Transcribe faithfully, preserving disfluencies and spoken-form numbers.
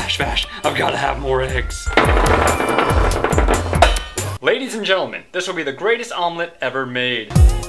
Fast, fast. I've got to have more eggs. Ladies and gentlemen, this will be the greatest omelet ever made.